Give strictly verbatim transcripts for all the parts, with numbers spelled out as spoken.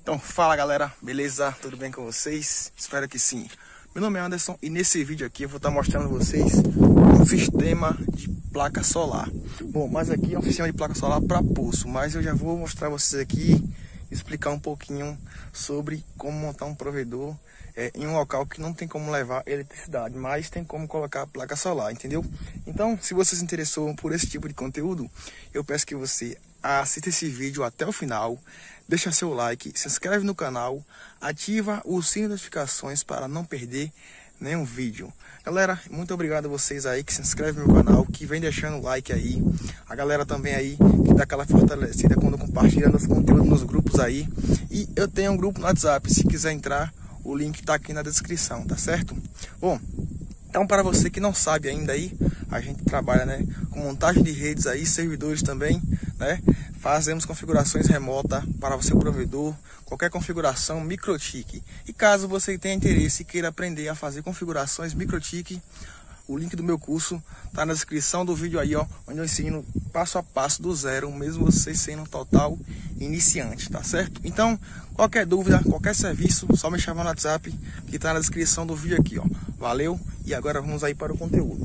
Então fala galera, beleza? Tudo bem com vocês? Espero que sim. Meu nome é Anderson e nesse vídeo aqui eu vou estar mostrando a vocês um sistema de placa solar. Bom, mas aqui é um sistema de placa solar para poço, mas eu já vou mostrar a vocês aqui, explicar um pouquinho sobre como montar um provedor é, em um local que não tem como levar eletricidade, mas tem como colocar placa solar, entendeu? Então, se você se interessou por esse tipo de conteúdo, eu peço que você assista esse vídeo até o final, deixa seu like, se inscreve no canal, ativa o sininho de notificações para não perder nenhum vídeo. Galera, muito obrigado a vocês aí que se inscrevem no meu canal, que vem deixando o like aí. A galera também aí que dá aquela fortalecida quando compartilha os conteúdos nos grupos aí. E eu tenho um grupo no WhatsApp, se quiser entrar, o link tá aqui na descrição, tá certo? Bom, então para você que não sabe ainda aí, a gente trabalha, né, com montagem de redes aí, servidores também, né? Fazemos configurações remotas para o seu provedor, qualquer configuração MikroTik. E caso você tenha interesse e queira aprender a fazer configurações MikroTik, o link do meu curso está na descrição do vídeo aí, ó, onde eu ensino passo a passo do zero, mesmo você sendo um total iniciante, tá certo? Então, qualquer dúvida, qualquer serviço, só me chamar no WhatsApp, que está na descrição do vídeo aqui, ó. Valeu, e agora vamos aí para o conteúdo.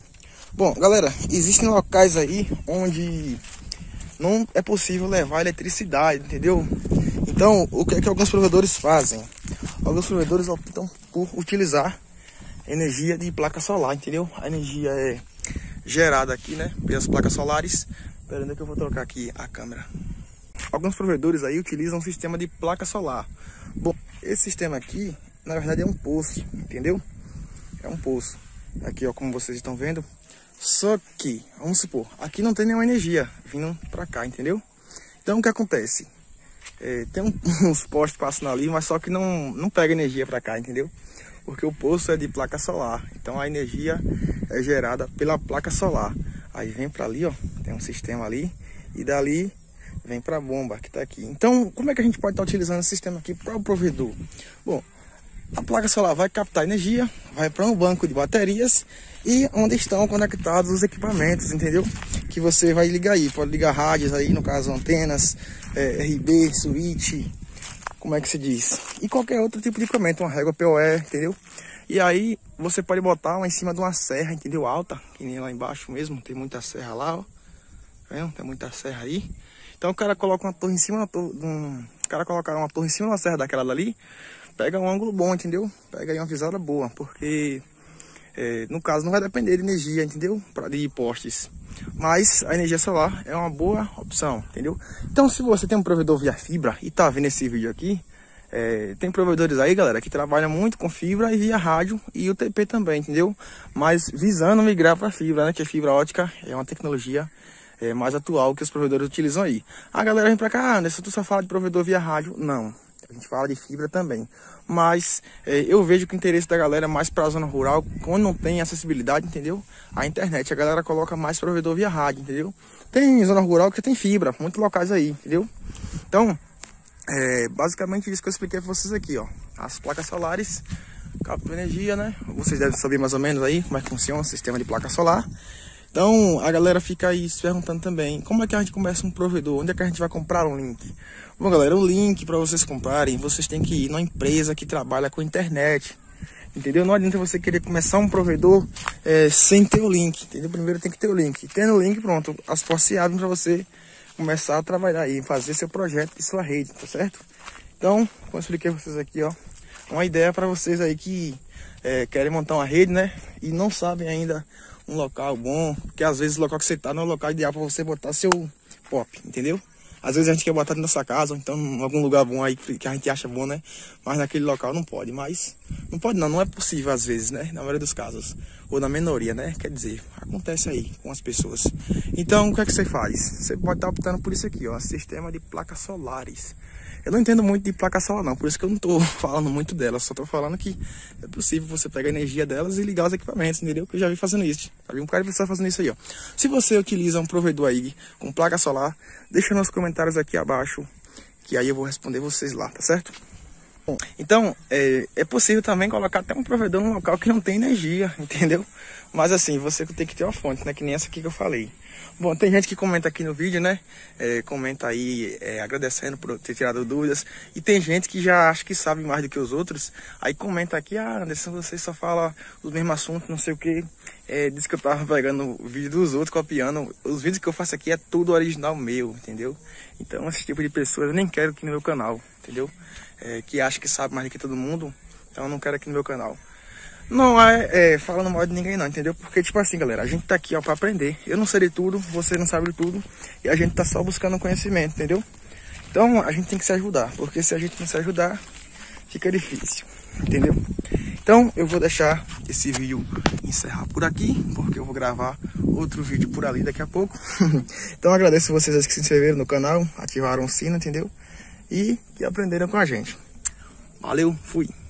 Bom, galera, existem locais aí onde não é possível levar eletricidade, entendeu? Então, o que é que alguns provedores fazem? Alguns provedores optam por utilizar energia de placa solar, entendeu? A energia é gerada aqui, né, pelas placas solares. Espera aí que eu vou trocar aqui a câmera. Alguns provedores aí utilizam um sistema de placa solar. Bom, esse sistema aqui, na verdade, é um poço, entendeu? É um poço. Aqui, ó, como vocês estão vendo. Só que, vamos supor, aqui não tem nenhuma energia vindo pra cá, entendeu? Então, o que acontece? É, tem um, uns postes passando ali, mas só que não, não pega energia pra cá, entendeu? Porque o poço é de placa solar. Então, a energia é gerada pela placa solar. Aí vem pra ali, ó, tem um sistema ali. E dali vem pra bomba que tá aqui. Então, como é que a gente pode estar utilizando esse sistema aqui para o provedor? Bom, a placa solar vai captar energia, vai para um banco de baterias e onde estão conectados os equipamentos, entendeu? Que você vai ligar aí, pode ligar rádios aí, no caso antenas, é, R B, switch, como é que se diz? E qualquer outro tipo de equipamento, uma régua P O E, entendeu? E aí você pode botar uma em cima de uma serra, entendeu? Alta, que nem lá embaixo mesmo, tem muita serra lá, ó. Tá vendo? Tem muita serra aí. Então o cara coloca uma torre em cima, torre, um, o cara colocar uma torre em cima de uma serra daquela dali, pega um ângulo bom, entendeu? Pega aí uma visada boa, porque é, no caso não vai depender de energia, entendeu? Para de postes. Mas a energia solar é uma boa opção, entendeu? Então, se você tem um provedor via fibra e tá vendo esse vídeo aqui, é, tem provedores aí, galera, que trabalham muito com fibra e via rádio e U T P também, entendeu? Mas visando migrar para fibra, né? Que a fibra ótica é uma tecnologia é, mais atual que os provedores utilizam aí. A galera vem para cá, ah, Anderson, tu só fala de provedor via rádio? Não. A gente fala de fibra também, mas é, eu vejo que o interesse da galera é mais para a zona rural, quando não tem acessibilidade, entendeu? A internet, a galera coloca mais provedor via rádio, entendeu? Tem zona rural que tem fibra, muitos locais aí, entendeu? Então, é basicamente isso que eu expliquei para vocês aqui, ó. As placas solares captam energia, né? Vocês devem saber mais ou menos aí como é que funciona o sistema de placa solar. Então, a galera fica aí se perguntando também, como é que a gente começa um provedor? Onde é que a gente vai comprar um link? Bom, galera, o link para vocês comprarem, vocês têm que ir numa empresa que trabalha com internet, entendeu? Não adianta você querer começar um provedor é, sem ter o link, entendeu? Primeiro tem que ter o link. Tendo o link, pronto, as portas se abrem para você começar a trabalhar aí, fazer seu projeto e sua rede, tá certo? Então, como eu expliquei para vocês aqui, ó, uma ideia para vocês aí que é, querem montar uma rede, né? E não sabem ainda um local bom, porque às vezes o local que você tá não é o local ideal para você botar seu pop, entendeu? Às vezes a gente quer botar dentro da nossa casa, ou então em algum lugar bom aí que a gente acha bom, né? Mas naquele local não pode, mas não pode não, não é possível às vezes, né? Na maioria dos casos, ou na minoria, né? Quer dizer, acontece aí com as pessoas. Então, o que é que você faz? Você pode estar optando por isso aqui, ó, sistema de placas solares. Eu não entendo muito de placa solar não, por isso que eu não tô falando muito delas, só tô falando que é possível você pegar a energia delas e ligar os equipamentos, entendeu? Que eu já vi fazendo isso, já vi um cara de pessoa fazendo isso aí, ó. Se você utiliza um provedor aí com placa solar, deixa nos comentários aqui abaixo, que aí eu vou responder vocês lá, tá certo? Bom, então, é, é possível também colocar até um provedor num local que não tem energia, entendeu? Mas assim, você tem que ter uma fonte, né? Que nem essa aqui que eu falei. Bom, tem gente que comenta aqui no vídeo, né? É, comenta aí é, agradecendo por ter tirado dúvidas. E tem gente que já acha que sabe mais do que os outros. Aí comenta aqui, ah, Anderson, você só fala os mesmos assuntos, não sei o que. É, diz que eu tava pegando o vídeo dos outros, copiando. Os vídeos que eu faço aqui é tudo original meu, entendeu? Então esse tipo de pessoas eu nem quero aqui no meu canal, entendeu? É, que acha que sabe mais do que todo mundo, então eu não quero aqui no meu canal. Não é, é falando mal de ninguém não, entendeu? Porque tipo assim, galera, a gente tá aqui ó pra aprender. Eu não sei de tudo, você não sabe de tudo, e a gente tá só buscando conhecimento, entendeu? Então a gente tem que se ajudar, porque se a gente não se ajudar, fica difícil, entendeu? Então eu vou deixar esse vídeo encerrar por aqui, porque eu vou gravar outro vídeo por ali daqui a pouco. Então eu agradeço vocês que se inscreveram no canal, ativaram o sino, entendeu? E que aprenderam com a gente. Valeu, fui!